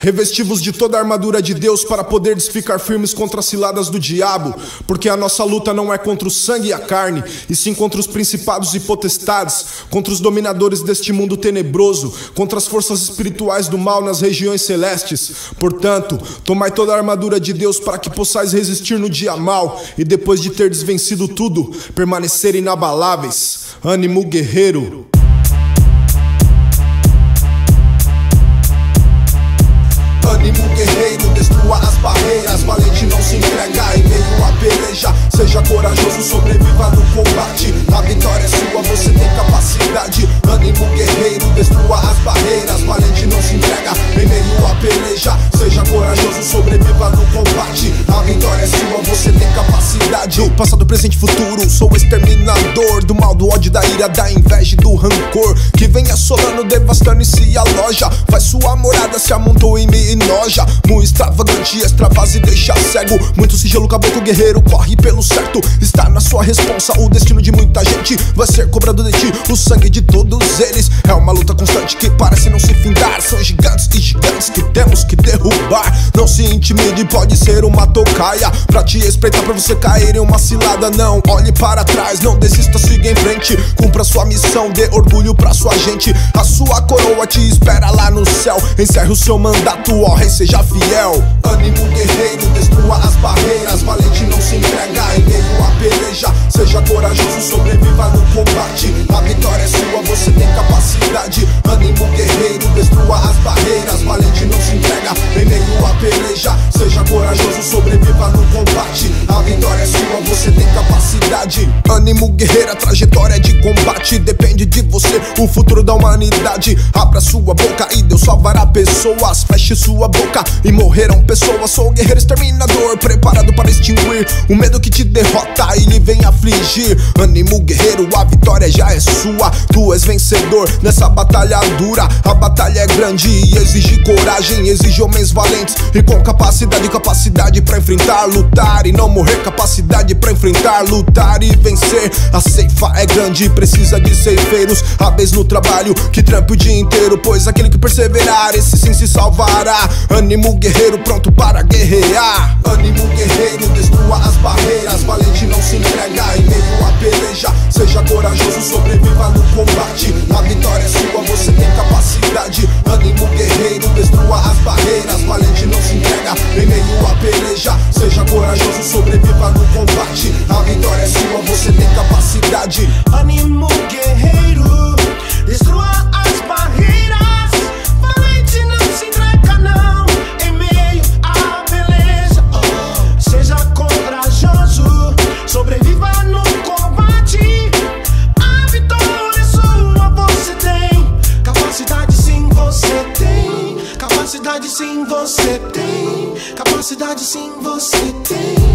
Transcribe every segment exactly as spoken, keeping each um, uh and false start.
Revestivos de toda a armadura de Deus para poderdes ficar firmes contra as ciladas do diabo, porque a nossa luta não é contra o sangue e a carne, e sim contra os principados e potestades, contra os dominadores deste mundo tenebroso, contra as forças espirituais do mal nas regiões celestes. Portanto, tomai toda a armadura de Deus para que possais resistir no dia mau, e depois de terdes vencido tudo, permanecer inabaláveis. Ânimo, guerreiro! Ânimo, guerreiro, destrua as barreiras, valente não se entrega em meio à peleja. Seja corajoso, sobreviva no combate, a vitória é sua, você tem capacidade. Ânimo, guerreiro, destrua as barreiras, valente não se entrega em meio à peleja. Seja corajoso, sobreviva no combate, a vitória é sua, você tem capacidade. Do passado, presente e futuro, sou o exterminador do mal, do ódio, da ira, da inveja e do rancor, que vem assolando, devastando e se aloja. Faz sua morada, se amontou em mim e noja. Muito extravagante, extravasa e deixa cego. Muito sigilo, caboclo, guerreiro, corre pelo certo. Está na sua responsa, o destino de muita gente vai ser cobrado de ti, o sangue de todos eles. É uma luta constante que parece não se findar. São gigantes e gigantes que temos que derrubar. Não se intimide, pode ser uma tocaia pra te espreitar, pra você cair em uma cilada. Não olhe para trás, não desista, siga em frente. Cumpra sua missão, dê orgulho pra sua gente. A sua coroa te espera lá no céu. Encerre o seu mandato, ó rei, seja fiel. Ânimo, guerreiro, destrua as barreiras, valente não se entrega em meio à peleja. Seja corajoso, sobreviva no combate, a vitória é sua, você tem capacidade. Ânimo, guerreiro, destrua as barreiras, valente não se entrega em meio à peleja. Seja corajoso, sobreviva no combate, a vitória é sua, você tem capacidade. Ânimo, guerreiro, a trajetória de combate depende de você, o futuro da humanidade. Abra sua boca e Deus salvará pessoas. Feche sua boca e morrerão pessoas. Sou o guerreiro exterminador, preparado para extinguir o medo que te derrota e lhe vem afligir. Ânimo, guerreiro, a vitória já é sua. Tu és vencedor nessa batalha dura. A batalha é grande e exige coragem, exige homens valentes e com capacidade, capacidade pra enfrentar, lutar e não morrer. Capacidade pra enfrentar, lutar e vencer. A ceifa é grande e precisa de ceifeiros hábeis no trabalho, que trampe o dia inteiro, pois aquele que perseverar, esse sim se salvará. Ânimo, guerreiro, pronto para guerrear. Ânimo, guerreiro, destrua as barreiras, valente não se entrega em meio à peleja. Seja corajoso, sobreviva no combate, a vitória é sua, você tem capacidade. Ânimo, guerreiro, destrua as barreiras, valente não se entrega em meio à peleja. Seja corajoso, sobreviva no combate, a vitória é sua, você tem capacidade. Ânimo, guerreiro, destrua as barreiras, valente não se entrega não em meio à beleza. Oh, seja corajoso, sobreviva no combate, a vitória é sua, você tem capacidade, sim você tem capacidade, sim você tem capacidade, sim você tem.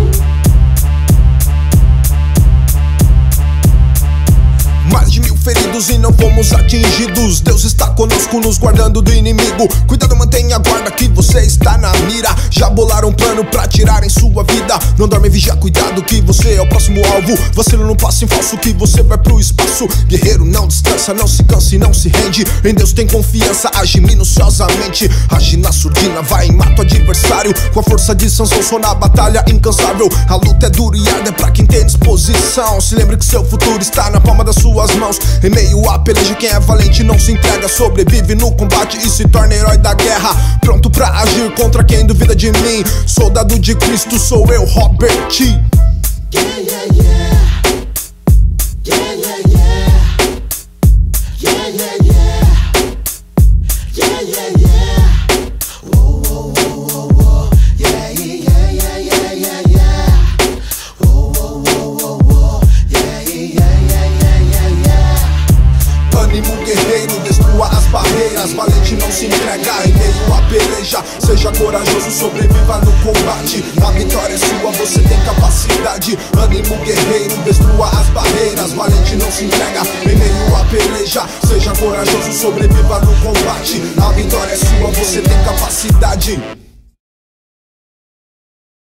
Mais de mil feridos e não fomos atingidos. Deus está conosco, nos guardando do inimigo. Cuidado, mantenha a guarda que você está na mira. Já bolaram um plano pra tirarem sua vida. Não dorme, vigia, cuidado que você é o próximo alvo. Vacilo no passo em falso que você vai pro espaço. Guerreiro não descansa, não se cansa e não se rende. Em Deus tem confiança, age minuciosamente. Age na surdina, vai e mata o adversário. Com a força de Sansão, sou na batalha incansável. A luta é dura e arda, é pra quem tem disposição. Se lembre que seu futuro está na palma da sua mãos. Em meio à peleja, quem é valente não se entrega, sobrevive no combate e se torna herói da guerra. Pronto pra agir contra quem duvida de mim. Soldado de Cristo, sou eu, Robert T. Yeah, yeah, yeah. Yeah, yeah, yeah. Yeah, yeah, yeah. Yeah, yeah, yeah. Whoa, whoa, whoa, whoa, whoa. Yeah, yeah, yeah, yeah, yeah, yeah. Whoa, whoa, whoa, whoa, whoa. Yeah, yeah, yeah, yeah, yeah, yeah. Ânimo, guerreiro, destrua as barreiras, valente não se entrega em meio à peleja. Seja corajoso, sobreviva no combate, a vitória é sua, você tem capacidade. Ânimo, guerreiro, destrua as barreiras, valente não se entrega em meio à peleja. Seja corajoso, sobreviva no combate, a vitória é sua, você tem capacidade.